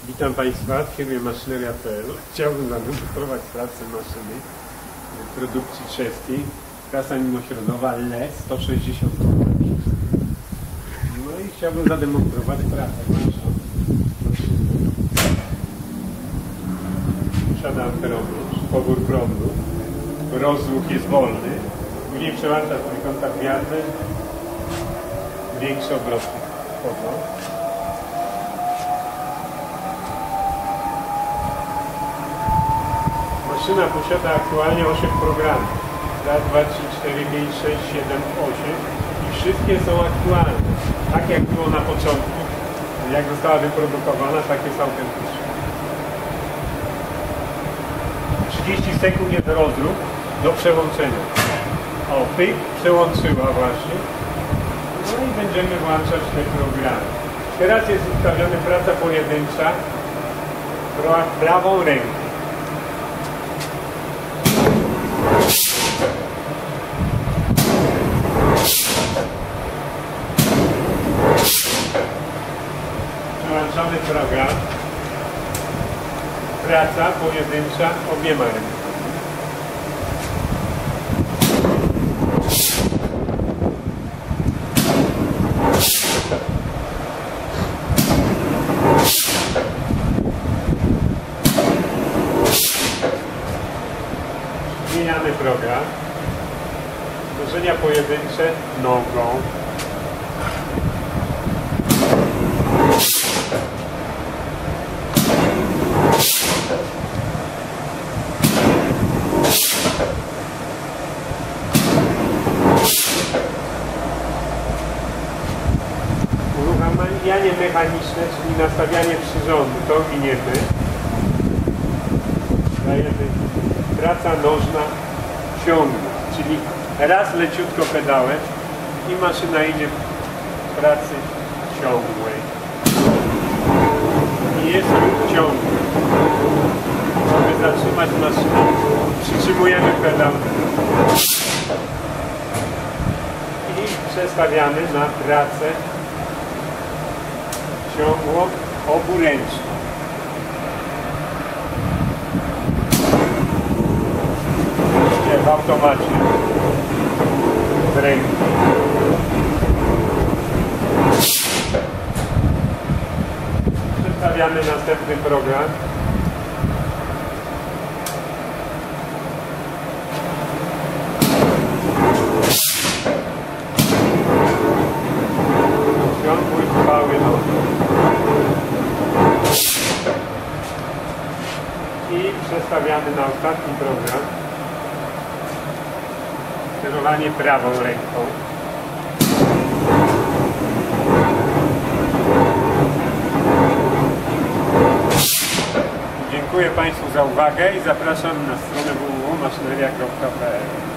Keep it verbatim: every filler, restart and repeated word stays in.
Witam Państwa w firmie Maszyneria kropka p l. Chciałbym zademonstrować pracę maszyny produkcji czeskiej. Prasa mimośrodowa L E sto sześćdziesiąt. No i chciałbym zademonstrować pracę naszą. Posiada amperomierz, pobór prądu, rozruch jest wolny, później przełącza trójkąta gwiazdy, większe obroty wchodzą. Maszyna posiada aktualnie osiem programów. Raz, dwa, trzy, cztery, pięć, sześć, siedem, osiem i wszystkie są aktualne. Tak jak było na początku, jak została wyprodukowana, tak jest autentyczne. trzydzieści sekund jest rozruch do przełączenia. O, pyk, przełączyła właśnie. No i będziemy włączać te programy. Teraz jest ustawiona praca pojedyncza prawą ręką. Przełączamy program. Praca pojedyncza obiema rękami. Zmieniamy program. Uderzenia pojedyncze nogą. Uruchamianie mechaniczne, czyli nastawianie przyrządu, to miniemy. Dajemy praca nożna ciągła, czyli raz leciutko pedałem i maszyna idzie w pracy ciągłej. I jest ruch ciągły. Mamy zatrzymać maszynę, przytrzymujemy pedał i przestawiamy na pracę ciągłą oburęczną. W automacie z ręki. Przedstawiamy następny program. Ciągły, trwały rozruch. I przestawiamy na ostatni program. Sterowanie prawą ręką. Dziękuję Państwu za uwagę i zapraszam na stronę w w w kropka maszyneria kropka p l.